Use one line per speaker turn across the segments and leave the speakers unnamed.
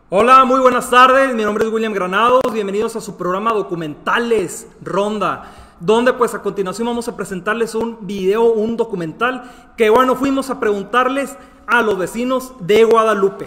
Hola, muy buenas tardes, mi nombre es William Granados, bienvenidos a su programa Documentales Ronda, donde pues a continuación vamos a presentarles un video, un documental que bueno, fuimos a preguntarles a los vecinos de Guadalupe.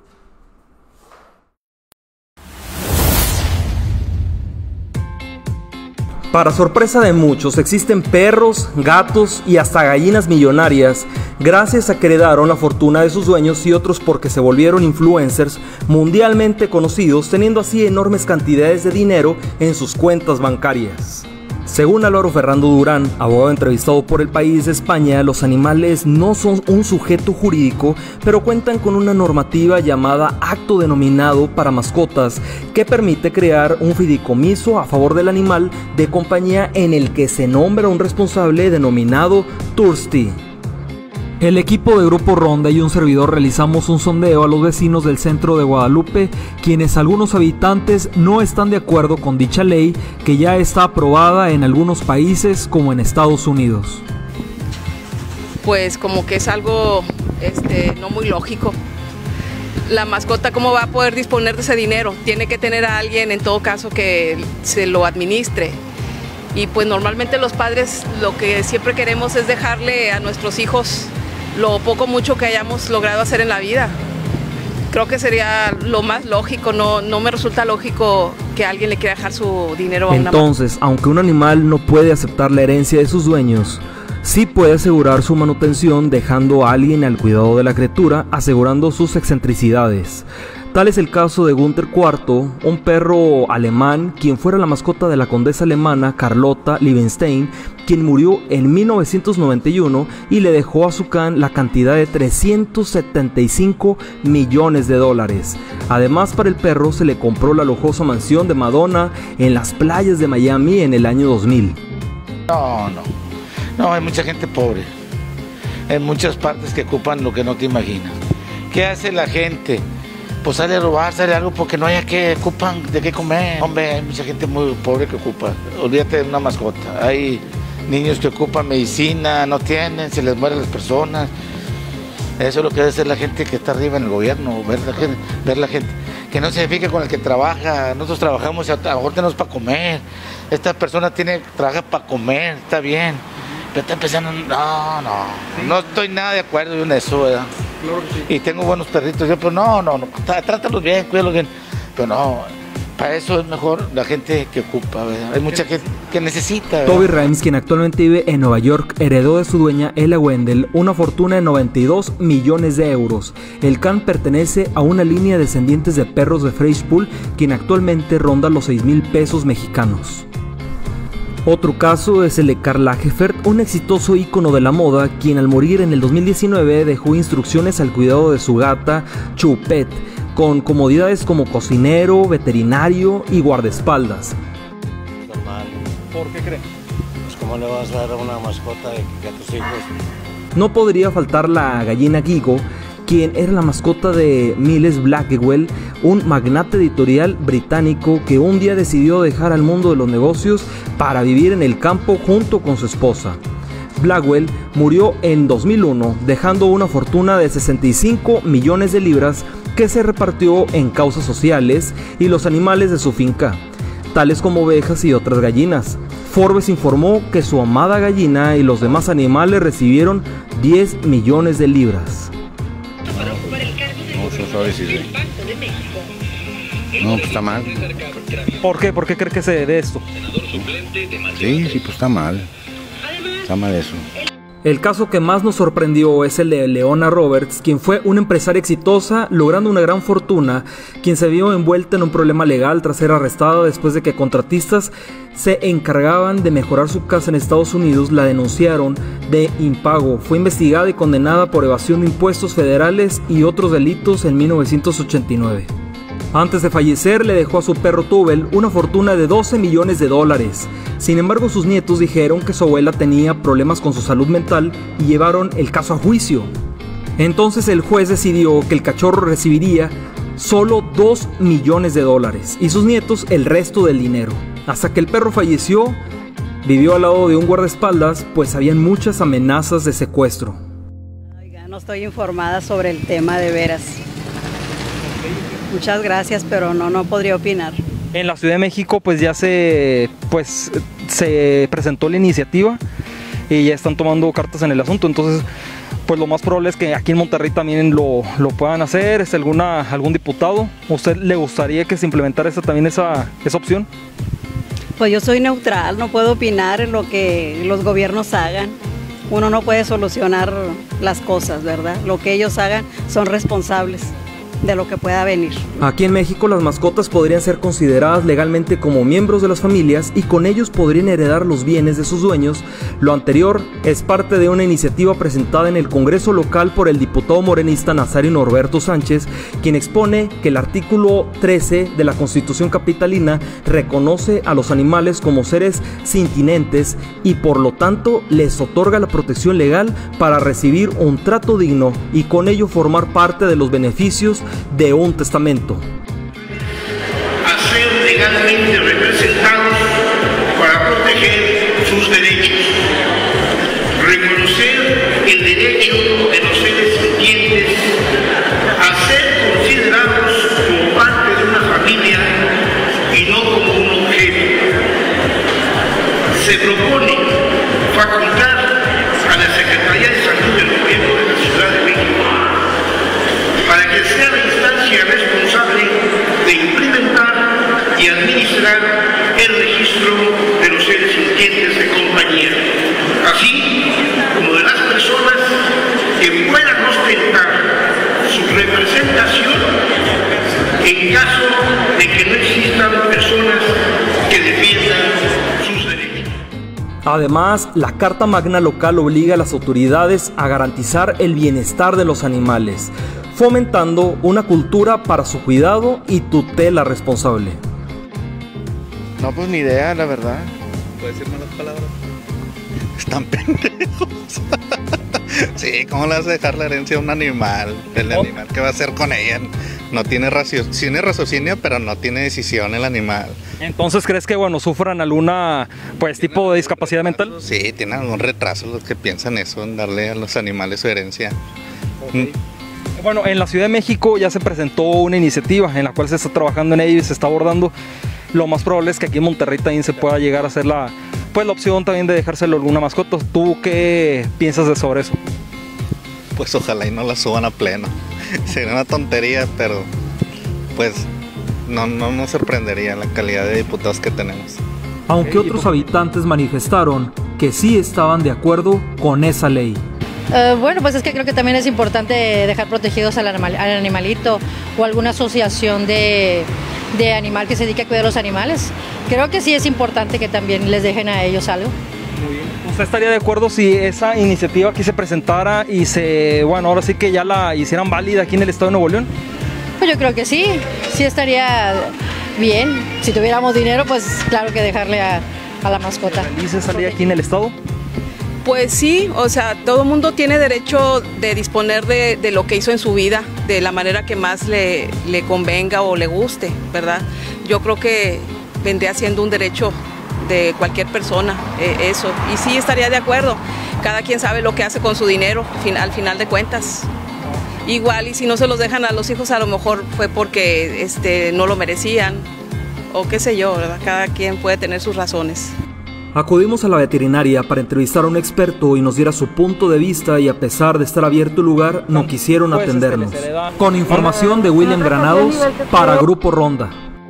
Para sorpresa de muchos, existen perros, gatos y hasta gallinas millonarias gracias a que heredaron la fortuna de sus dueños y otros porque se volvieron influencers mundialmente conocidos, teniendo así enormes cantidades de dinero en sus cuentas bancarias. Según Álvaro Ferrando Durán, abogado entrevistado por El País de España, los animales no son un sujeto jurídico, pero cuentan con una normativa llamada Acto Denominado para Mascotas, que permite crear un fideicomiso a favor del animal de compañía en el que se nombra un responsable denominado trustee. El equipo de Grupo Ronda y un servidor realizamos un sondeo a los vecinos del centro de Guadalupe, quienes algunos habitantes no están de acuerdo con dicha ley que ya está aprobada en algunos países como en Estados Unidos.
Pues como que es algo no muy lógico. La mascota, ¿cómo va a poder disponer de ese dinero? Tiene que tener a alguien en todo caso que se lo administre. Y pues normalmente los padres lo que siempre queremos es dejarle a nuestros hijos lo poco mucho que hayamos logrado hacer en la vida. Creo que sería lo más lógico, no me resulta lógico que alguien le quiera dejar su dinero a una mascota.
Entonces, aunque un animal no puede aceptar la herencia de sus dueños, sí puede asegurar su manutención dejando a alguien al cuidado de la criatura, asegurando sus excentricidades. Tal es el caso de Gunther IV, un perro alemán, quien fuera la mascota de la condesa alemana Carlota Liebenstein, quien murió en 1991 y le dejó a su can la cantidad de 375 millones de dólares. Además, para el perro se le compró la lujosa mansión de Madonna en las playas de Miami en el año 2000.
No, hay mucha gente pobre, en muchas partes que ocupan lo que no te imaginas. ¿Qué hace la gente? Pues sale a robar, sale algo porque no haya que ocupan de qué comer. Hombre, hay mucha gente muy pobre que ocupa. Olvídate de una mascota. Hay niños que ocupan medicina, no tienen, se les mueren las personas. Eso es lo que debe ser la gente que está arriba en el gobierno, ver la gente que no se fije con el que trabaja. Nosotros trabajamos, a lo mejor tenemos para comer. Esta persona trabaja para comer, está bien. Pero está empezando, no estoy nada de acuerdo en eso, ¿verdad? Y tengo buenos perritos, yo, pues trátalos bien, cuídalos bien. Pero no, para eso es mejor la gente que ocupa, ¿verdad? Hay mucha gente que necesita, ¿verdad?
Toby Rhymes, quien actualmente vive en Nueva York, heredó de su dueña Ella Wendell una fortuna de 92 millones de euros. El can pertenece a una línea de descendientes de perros de Freispul, quien actualmente ronda los 6,000 pesos mexicanos. Otro caso es el de Karl Lagerfeld, un exitoso ícono de la moda, quien al morir en el 2019 dejó instrucciones al cuidado de su gata Choupette, con comodidades como cocinero, veterinario y guardaespaldas.
Normal.
¿Por qué cree?
Pues ¿cómo le vas a dar una mascota a tus hijos?
No podría faltar la gallina Gigo, quien era la mascota de Miles Blackwell, un magnate editorial británico que un día decidió dejar al mundo de los negocios para vivir en el campo junto con su esposa. Blackwell murió en 2001, dejando una fortuna de 65 millones de libras que se repartió en causas sociales y los animales de su finca, tales como ovejas y otras gallinas. Forbes informó que su amada gallina y los demás animales recibieron 10 millones de libras.
No, pues está mal.
¿Por qué? ¿Por qué cree que se debe esto?
Sí, pues está mal. Está mal eso.
El caso que más nos sorprendió es el de Leona Roberts, quien fue una empresaria exitosa, logrando una gran fortuna, quien se vio envuelta en un problema legal tras ser arrestada después de que contratistas se encargaban de mejorar su casa en Estados Unidos la denunciaron de impago. Fue investigada y condenada por evasión de impuestos federales y otros delitos en 1989. Antes de fallecer le dejó a su perro Tubel una fortuna de 12 millones de dólares. Sin embargo, sus nietos dijeron que su abuela tenía problemas con su salud mental y llevaron el caso a juicio. Entonces el juez decidió que el cachorro recibiría solo 2 millones de dólares y sus nietos el resto del dinero. Hasta que el perro falleció, vivió al lado de un guardaespaldas, pues habían muchas amenazas de secuestro.
Oiga, no estoy informada sobre el tema de veras. Muchas gracias, pero no podría opinar.
En la Ciudad de México pues ya se presentó la iniciativa y ya están tomando cartas en el asunto, entonces pues lo más probable es que aquí en Monterrey también lo puedan hacer. ¿Es algún diputado? ¿A usted le gustaría que se implementara también esa opción?
Pues yo soy neutral, no puedo opinar en lo que los gobiernos hagan. Uno no puede solucionar las cosas, ¿verdad? Lo que ellos hagan son responsables de lo que pueda venir.
Aquí en México las mascotas podrían ser consideradas legalmente como miembros de las familias y con ellos podrían heredar los bienes de sus dueños. Lo anterior es parte de una iniciativa presentada en el Congreso local por el diputado morenista Nazario Norberto Sánchez, quien expone que el artículo 13 de la Constitución capitalina reconoce a los animales como seres sintientes y por lo tanto les otorga la protección legal para recibir un trato digno y con ello formar parte de los beneficios de un testamento.
A ser legalmente representados para proteger sus derechos, reconocer el derecho de los seres sintientes a ser considerados como parte de una familia y no como un objeto. Se propone facultar a la Secretaría de Salud del Gobierno de la Ciudad de México para que sea la instancia responsable de implementar y administrar el registro de los seres sintientes de compañía, así como de las personas que puedan ostentar su representación en caso de que no existan personas que defiendan sus derechos.
Además, la Carta Magna local obliga a las autoridades a garantizar el bienestar de los animales, fomentando una cultura para su cuidado y tutela responsable.
No, pues ni idea, la verdad.
¿Puedes decir malas palabras?
Están pendejos. Sí, ¿cómo le vas a dejar la herencia a un animal? El animal, ¿qué va a hacer con ella? No tiene raciocinio, pero no tiene decisión el animal.
Entonces, ¿crees que sufran alguna tipo de discapacidad mental?
Sí, tienen algún retraso los que piensan eso, en darle a los animales su herencia.
Okay. Bueno, en la Ciudad de México ya se presentó una iniciativa en la cual se está trabajando en ello y se está abordando. Lo más probable es que aquí en Monterrey también se pueda llegar a hacer la opción también de dejárselo a alguna mascota. ¿Tú qué piensas sobre eso?
Pues ojalá y no la suban a pleno. Sería una tontería, pero pues no nos sorprendería la calidad de diputados que tenemos.
Aunque otros habitantes manifestaron que sí estaban de acuerdo con esa ley.
Bueno, pues es que creo que también es importante dejar protegidos al animalito o alguna asociación de animal que se dedique a cuidar a los animales. Creo que sí es importante que también les dejen a ellos algo.
Muy bien. ¿Usted estaría de acuerdo si esa iniciativa aquí se presentara y ahora sí que ya la hicieran válida aquí en el estado de Nuevo León?
Pues yo creo que sí estaría bien. Si tuviéramos dinero, pues claro que dejarle a la mascota.
¿Y se estaría aquí en el estado?
Pues sí, o sea, todo mundo tiene derecho de disponer de lo que hizo en su vida, de la manera que más le convenga o le guste, ¿verdad? Yo creo que vendría siendo un derecho de cualquier persona, eso. Y sí estaría de acuerdo, cada quien sabe lo que hace con su dinero, al final de cuentas. Igual, y si no se los dejan a los hijos, a lo mejor fue porque no lo merecían, o qué sé yo, ¿verdad? Cada quien puede tener sus razones.
Acudimos a la veterinaria para entrevistar a un experto y nos diera su punto de vista y a pesar de estar abierto el lugar, no quisieron atendernos. Con información de William Granados para Grupo Ronda.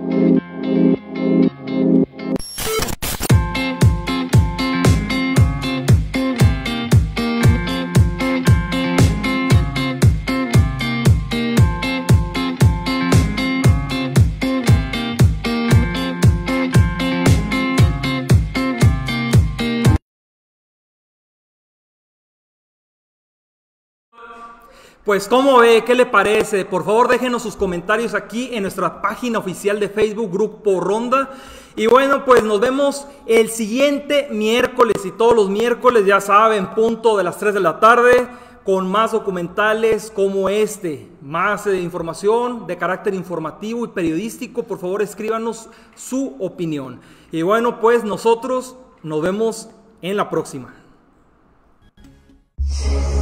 Pues ¿cómo ve? ¿Qué le parece? Por favor déjenos sus comentarios aquí en nuestra página oficial de Facebook, Grupo Ronda. Y bueno, pues nos vemos el siguiente miércoles y todos los miércoles, ya saben, punto de las 3 de la tarde, con más documentales como más información de carácter informativo y periodístico. Por favor escríbanos su opinión. Y bueno, pues nosotros nos vemos en la próxima.